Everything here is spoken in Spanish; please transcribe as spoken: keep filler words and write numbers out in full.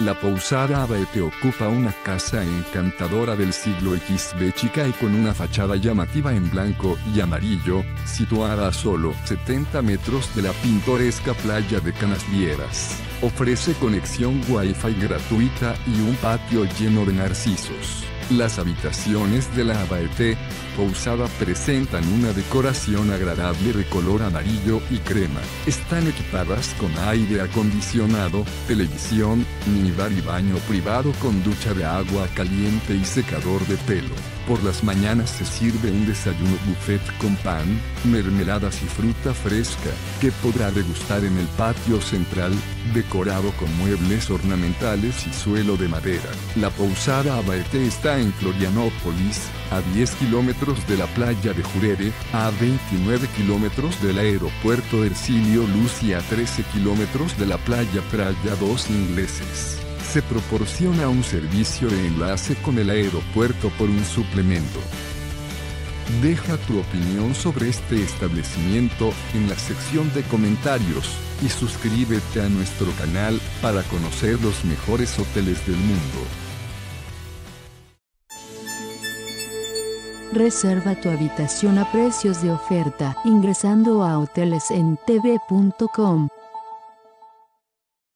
La Posada Abaete ocupa una casa encantadora del siglo equis be chica y con una fachada llamativa en blanco y amarillo, situada a solo setenta metros de la pintoresca playa de Canasvieras. Ofrece conexión Wi-Fi gratuita y un patio lleno de narcisos. Las habitaciones de la Abaete Posada presentan una decoración agradable de color amarillo y crema. Están equipadas con aire acondicionado, televisión, minibar y baño privado con ducha de agua caliente y secador de pelo. Por las mañanas se sirve un desayuno buffet con pan, mermeladas y fruta fresca, que podrá degustar en el patio central, decorado con muebles ornamentales y suelo de madera. La Posada Abaete está en Florianópolis, a diez kilómetros de la playa de Jurere, a veintinueve kilómetros del aeropuerto Hercilio Luz y a trece kilómetros de la playa Playa Dos Ingleses. Se proporciona un servicio de enlace con el aeropuerto por un suplemento. Deja tu opinión sobre este establecimiento en la sección de comentarios y suscríbete a nuestro canal para conocer los mejores hoteles del mundo. Reserva tu habitación a precios de oferta ingresando a hoteles en t v punto com.